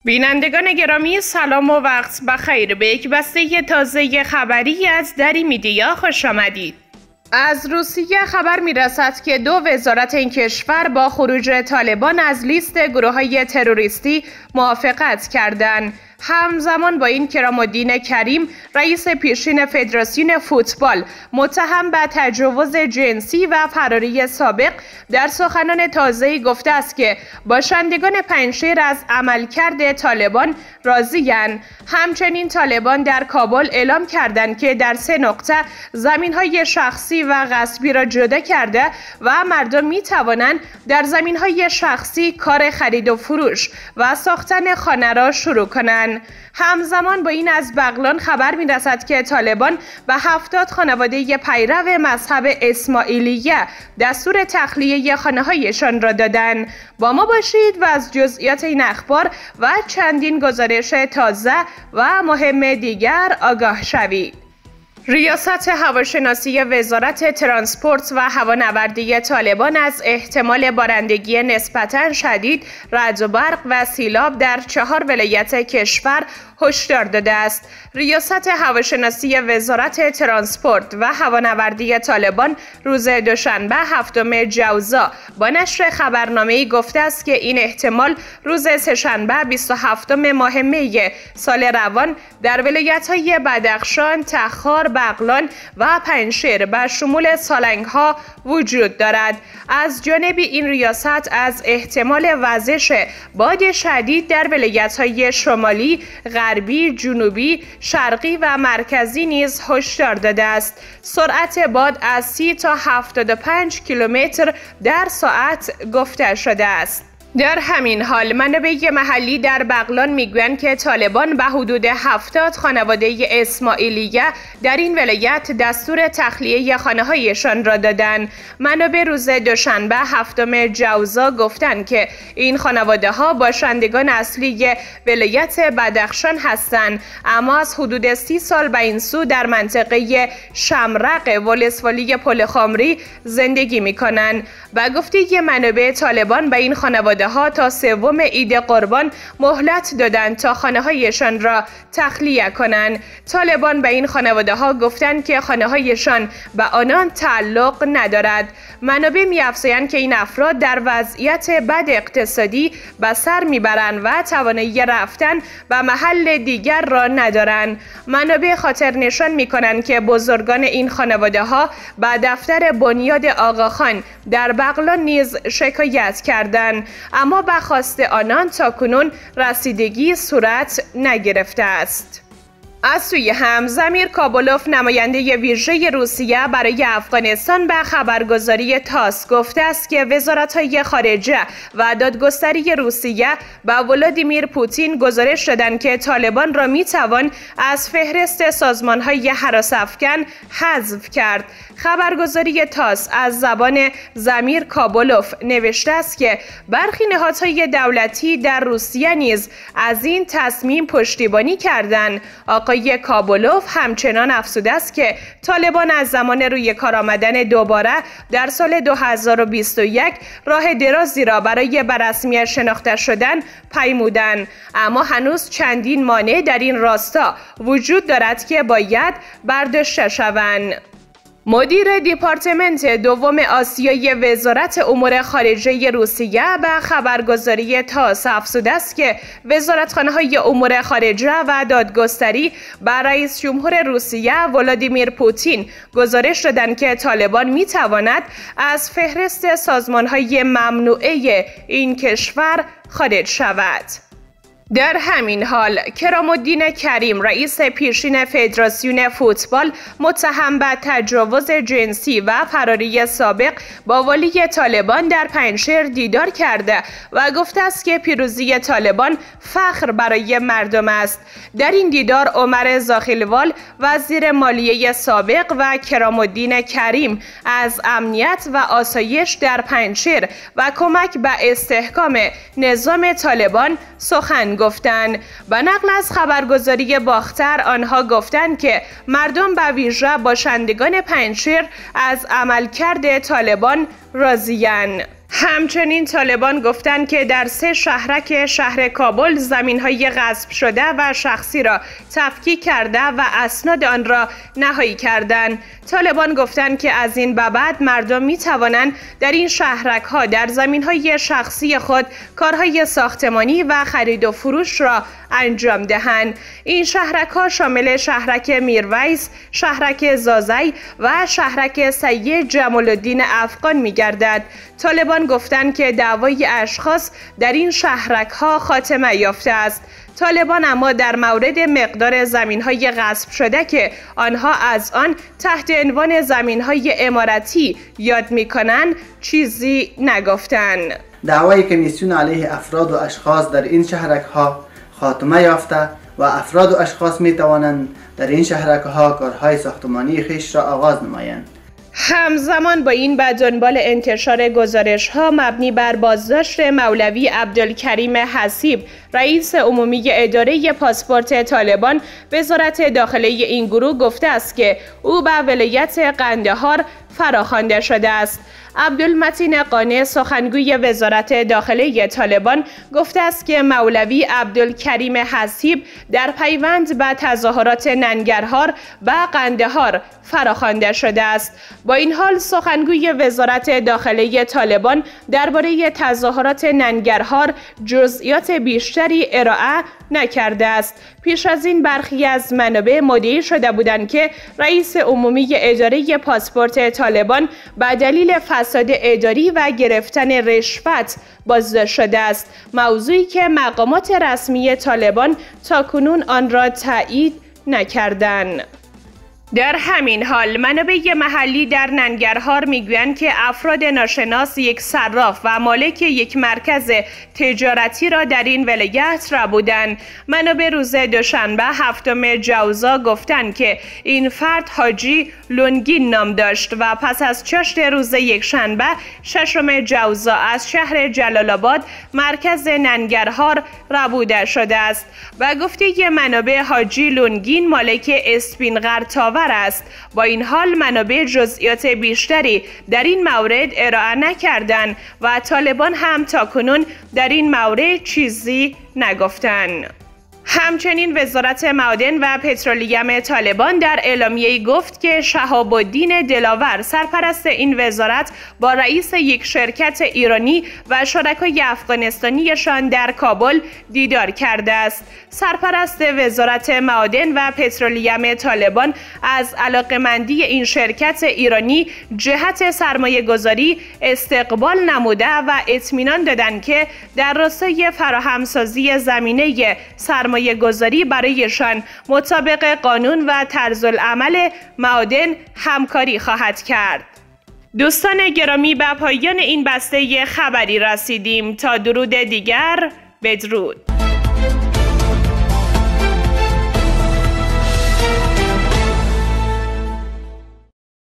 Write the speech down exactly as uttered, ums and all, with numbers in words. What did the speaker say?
بینندگان گرامی سلام و وقت بخیر. به یک بسته تازه خبری از دری میدیا خوش آمدید. از روسیه خبر میرسد که دو وزارت این کشور با خروج طالبان از لیست گروه‌های تروریستی موافقت کردند. همزمان با این کرام‌الدین کریم رئیس پیشین فدراسیون فوتبال متهم به تجاوز جنسی و فراری سابق در سخنان تازه‌ای گفته است که باشندگان پنجشیر از عملکرد طالبان راضی‌اند. همچنین طالبان در کابل اعلام کردند که در سه نقطه زمین‌های شخصی و غصبی را جدا کرده و مردم می‌توانند در زمین‌های شخصی کار خرید و فروش و ساختن خانه را شروع کنند. همزمان با این از بغلان خبر می‌رسد که طالبان به هفتاد خانواده پیرو مذهب اسماعیلیه دستور تخلیه خانه‌هایشان را دادند. با ما باشید و از جزئیات این اخبار و چندین گزارش تازه و مهم دیگر آگاه شوید. ریاست هواشناسی وزارت ترانسپورت و هوانوردی طالبان از احتمال بارندگی نسبتاً شدید، رعد و برق و سیلاب در چهار ولایت کشور هشدار داده است. ریاست هواشناسی وزارت ترانسپورت و هوانوردی طالبان روز دوشنبه هفتم جوزا با نشر خبرنامه‌ای گفته است که این احتمال روز سه‌شنبه بیست و هفتم ماه می سال روان در ولایت‌های بدخشان، تخار، بغلان و پنجشیر به شمول سالنگ‌ها وجود دارد. از جانب این ریاست از احتمال وزش باد شدید در ولایت‌های شمالی، غربی، جنوبی، شرقی و مرکزی نیز هشدار داده است. سرعت باد از سی تا هفتاد و پنج کیلومتر در ساعت گفته شده است. در همین حال منابع محلی در بغلان میگویند که طالبان به حدود هفتاد خانواده اسماعیلیه در این ولایت دستور تخلیه خانه‌هایشان را دادند. منابع روز دوشنبه هفتم جوزا گفتند که این خانواده ها باشندگان اصلی ولایت بدخشان هستند، اما از حدود سی سال به این سو در منطقه شمرق ولسوالی پل خمری زندگی میکنند. به گفته منابع طالبان به این خانواده ها تا سوم عید قربان مهلت دادند تا خانه هایشان را تخلیه کنند. طالبان به این خانواده ها گفتند که خانه هایشان به آنان تعلق ندارد. منابع می‌افزایند که این افراد در وضعیت بد اقتصادی به سر میبرند و توانایی رفتن به محل دیگر را ندارند. منابع خاطر نشان میکنند که بزرگان این خانواده ها به دفتر بنیاد آقاخان در بغلان نیز شکایت کردند، اما به خواست آنان تاکنون رسیدگی صورت نگرفته است. از سوی هم زمیر کابلوف نماینده ویژه روسیه برای افغانستان به خبرگزاری تاس گفته است که وزارت‌های خارجه و دادگستری روسیه به ولادیمیر پوتین گزارش دادند که طالبان را میتوان از فهرست سازمان‌های هراس افکن حذف کرد. خبرگزاری تاس از زبان زمیر کابلوف نوشته است که برخی نهادهای دولتی در روسیه نیز از این تصمیم پشتیبانی کردند. آقای کابلوف همچنان افزوده است که طالبان از زمان روی کار آمدن دوباره در سال دو هزار و بیست و یک راه درازی را برای به رسمیت شناخته شدن پیمودند، اما هنوز چندین مانع در این راستا وجود دارد که باید برداشته شوند. مدیر دیپارتمنت دوم آسیای وزارت امور خارجه روسیه به خبرگزاری تاس افزوده است که وزارتخانه‌های امور خارجه و دادگستری به رئیس جمهور روسیه ولادیمیر پوتین گزارش دادند که طالبان می‌تواند از فهرست سازمان‌های ممنوعه این کشور خارج شود. در همین حال کرام‌الدین کریم رئیس پیشین فدراسیون فوتبال متهم به تجاوز جنسی و فراری سابق با والی طالبان در پنجشیر دیدار کرده و گفته است که پیروزی طالبان فخر برای مردم است. در این دیدار عمر زاخیلوال وزیر مالیه سابق و کرام‌الدین کریم از امنیت و آسایش در پنجشیر و کمک به استحکام نظام طالبان سخن گفتند. به نقل از خبرگزاری باختر آنها گفتند که مردم به ویژه باشندگان پنجشیر از عملکرد طالبان راضی‌اند. همچنین طالبان گفتند که در سه شهرک شهر کابل زمین‌های غصب شده و شخصی را تفکیک کرده و اسناد آن را نهایی کردند. طالبان گفتند که از این به بعد مردم می‌توانند در این شهرک‌ها در زمین‌های شخصی خود کارهای ساختمانی و خرید و فروش را انجام دهند. این شهرک‌ها شامل شهرک میرویس، شهرک زازی و شهرک سید جمال الدین افغان می‌گردد. طالبان گفتند که دعوای اشخاص در این شهرک‌ها خاتمه یافته است. طالبان اما در مورد مقدار زمین‌های غصب شده که آنها از آن تحت عنوان زمین‌های عمارتی یاد می‌کنند چیزی نگفتند. دعوای کمیسیون علیه افراد و اشخاص در این شهرک‌ها خاتمه یافته و افراد و اشخاص می‌توانند در این شهرک‌ها کارهای ساختمانی خویش را آغاز نمایند. همزمان با این به دنبال انتشار گزارش‌ها مبنی بر بازداشت مولوی عبدالکریم حسیب رئیس عمومی اداره پاسپورت طالبان، وزارت داخله این گروه گفته است که او به ولایت قندهار فراخوانده شده است. عبدالمتین قانع سخنگوی وزارت داخله طالبان گفته است که مولوی عبدالکریم حسیب در پیوند به تظاهرات ننگرهار و قندهار فراخوانده شده است. با این حال سخنگوی وزارت داخله طالبان درباره تظاهرات ننگرهار جزئیات بیشتری ارائه نکرده است. پیش از این برخی از منابع مدعی شده بودند که رئیس عمومی اداره پاسپورت طالبان به دلیل فساد اداری و گرفتن رشوت بازداشت شده است، موضوعی که مقامات رسمی طالبان تاکنون آن را تایید نکردند. در همین حال منابع محلی در ننگرهار میگویند که افراد ناشناس یک صراف و مالک یک مرکز تجارتی را در این ولایت ربودند. منابع روز دوشنبه هفتم جوزا گفتند که این فرد حاجی لونگین نام داشت و پس از چاشت روز یکشنبه ششم جوزا از شهر جلال آباد مرکز ننگرهار ربوده شده است. و گفته منابع حاجی لونگین مالک اسپینقر تاور است. با این حال منابع جزئیات بیشتری در این مورد ارائه نکردند و طالبان هم تاکنون در این مورد چیزی نگفتند. همچنین وزارت معادن و پترولیوم طالبان در اعلامیه‌ای گفت که شهاب الدین دلاور سرپرست این وزارت با رئیس یک شرکت ایرانی و شرکای افغانستانیشان در کابل دیدار کرده است. سرپرست وزارت معادن و پترولیوم طالبان از علاقمندی این شرکت ایرانی جهت سرمایه گذاری استقبال نموده و اطمینان دادند که در راستای فراهمسازی زمینه سرمایه گذاری برایشان مطابق قانون و طرزالعمل معادن همکاری خواهد کرد. دوستان گرامی، به پایان این بسته خبری رسیدیم. تا درود دیگر، بدرود.